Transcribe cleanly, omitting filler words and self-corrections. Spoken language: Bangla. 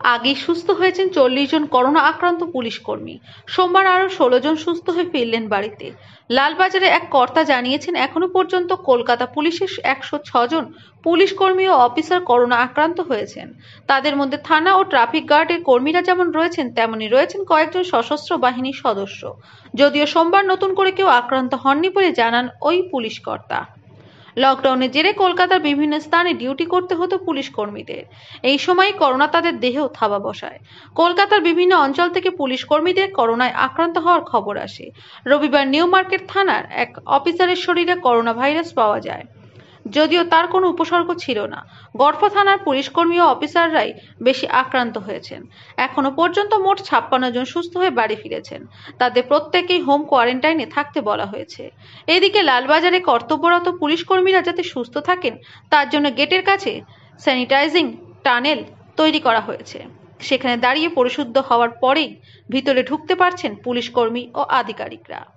আগেই সুস্থ হয়েছেন 40 জন করোনা আক্রান্ত পুলিশ কর্মী। সোমবার আরও 16 জন সুস্থ হয়ে ফিরলেন বাড়িতে। লালবাজারে এক কর্তা জানিয়েছেন, এখনো পর্যন্ত কলকাতা পুলিশের 106 জন পুলিশ কর্মী ও অফিসার করোনা আক্রান্ত হয়েছেন। তাদের মধ্যে থানা ও ট্রাফিক গার্ডের কর্মীরা যেমন রয়েছেন, তেমনি রয়েছেন কয়েকজন সশস্ত্র বাহিনীর সদস্য। যদিও সোমবার নতুন করে কেউ আক্রান্ত হননি বলে জানান ওই পুলিশ কর্তা। লকডাউনের জেরে কলকাতার বিভিন্ন স্থানে ডিউটি করতে হতো পুলিশ কর্মীদের। এই সময় করোনা তাদের দেহেও থাবা বসায়। কলকাতার বিভিন্ন অঞ্চল থেকে পুলিশ কর্মীদের করোনায় আক্রান্ত হওয়ার খবর আসে। রবিবার নিউ মার্কেট থানার এক অফিসারের শরীরে করোনা ভাইরাস পাওয়া যায়, যদিও তার কোনো উপসর্গ ছিল না। গড়ফা থানার পুলিশকর্মী ও অফিসাররাই বেশি আক্রান্ত হয়েছেন। এখনো পর্যন্ত মোট 56 জন সুস্থ হয়ে বাড়ি ফিরেছেন। তাদের প্রত্যেকেই হোম কোয়ারেন্টাইনে থাকতে বলা হয়েছে। এদিকে লালবাজারে কর্তব্যরত পুলিশকর্মীরা যাতে সুস্থ থাকেন, তার জন্য গেটের কাছে স্যানিটাইজিং টানেল তৈরি করা হয়েছে। সেখানে দাঁড়িয়ে পরিশুদ্ধ হওয়ার পরেই ভিতরে ঢুকতে পারছেন পুলিশকর্মী ও আধিকারিকরা।